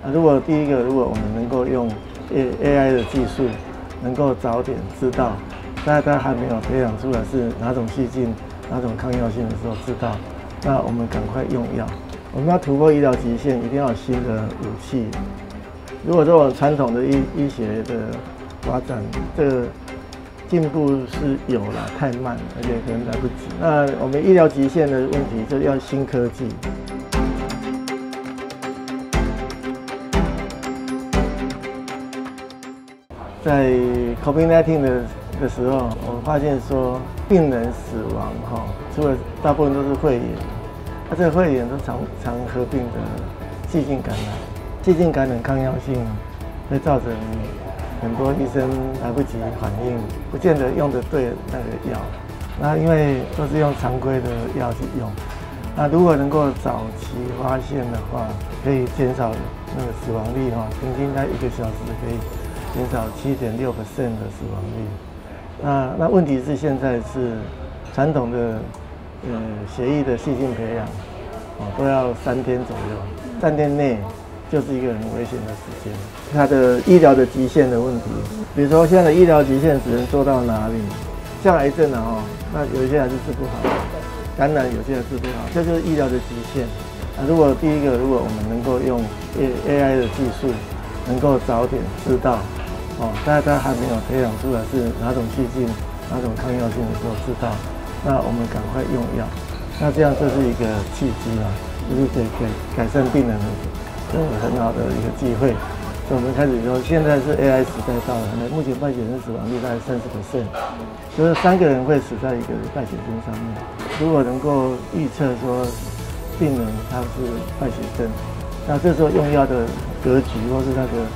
如果第一个，如果我们能够用 AI 的技术，能够早点知道，在它还没有培养出来是哪种细菌、哪种抗药性的时候知道，那我们赶快用药。我们要突破医疗极限，一定要有新的武器。如果说我们传统的医学的发展，这个进步是有了，太慢，而且可能来不及。那我们医疗极限的问题，就要新科技。在 COVID-19 的时候，我们发现说病人死亡除了大部分都是肺炎，这个肺炎都常合并的细菌感染。细菌感染抗药性会造成很多医生来不及反应，不见得用得对那个药。那因为都是用常规的药去用，那如果能够早期发现的话，可以减少那个死亡率平均在1个小时可以减少7.6% 的死亡率。那问题是现在是传统的血液的细菌培养都要3天左右，3天内就是一个很危险的时间。它的医疗的极限的问题，比如说现在的医疗极限只能做到哪里？像癌症那有一些还是治不好，感染有些还治不好，这就是医疗的极限。如果第一个，如果我们能够用 AI 的技术，能够早点知道在它还没有培养出来是哪种细菌、哪种抗药性的时候知道，那我们赶快用药。那这样就是一个契机就是可以改善病人很好的一个机会。所以我们开始说，现在是 AI 时代到了，目前败血症死亡率大概30%，就是3个人会死在一个败血症上面。如果能够预测说病人他是败血症，那这时候用药的格局或是那个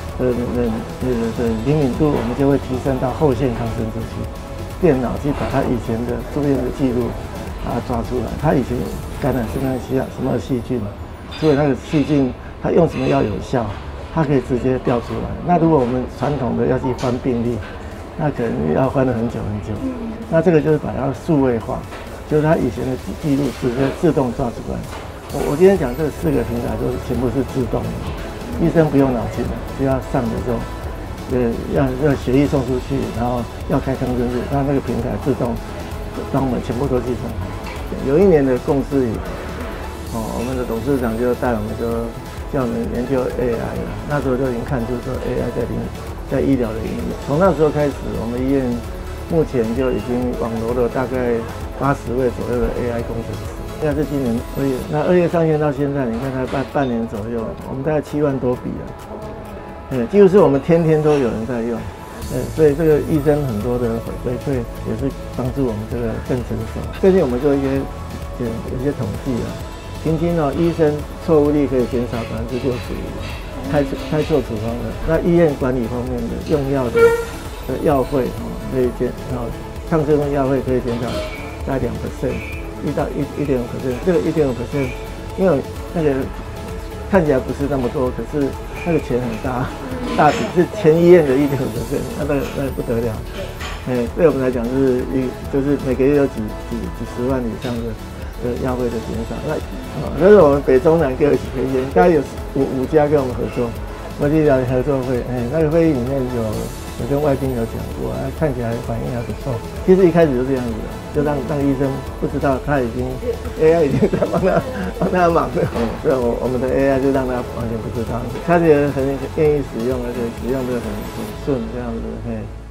灵敏度，我们就会提升到后线抗生素去。电脑去把他以前的住院的记录抓出来，他以前感染什么细菌，所以那个细菌他用什么药有效，它可以直接调出来。那如果我们传统的要去翻病历，那可能要翻了很久很久。那这个就是把它数位化，就是他以前的记录直接自动抓出来。我今天讲这4个平台都全部是自动的，医生不用脑筋了，只要上的时候，要血液送出去，然后要开抗生素，那个平台自动帮我们全部都计算好。有1年的共识以来，我们的董事长就带我们说，叫我们研究 AI 了。那时候就已经看出说 AI 在医疗的应用。从那时候开始，我们医院目前就已经网罗了大概80位左右的 AI 工程师。应该是今年2月，那2月上线到现在，你看才半年左右，我们大概7万多笔了。几乎是我们天天都有人在用。所以这个医生很多的回馈也是帮助我们这个更成熟。最近我们做有一些统计平均医生错误率可以减少65%，开错处方的。那医院管理方面的用药的药费可以抗生素药费可以减少大概2%，1到1.5%。这个1.5%，因为那个看起来不是那么多，可是那个钱很大笔，是全医院的1.5%，那不得了。对我们来讲就是每个月有几十万以上的药费的减少。那是我们北中南各有几个医院，大概有5家跟我们合作，国际医疗合作会。那个会议里面有跟外宾有讲过，看起来反应还不错。其实一开始就这样子的，就让医生不知道他已经 AI 已经在帮他忙了。所以我们的 AI 就让他完全不知道，他觉得很愿意使用，而且使用的很顺这样子。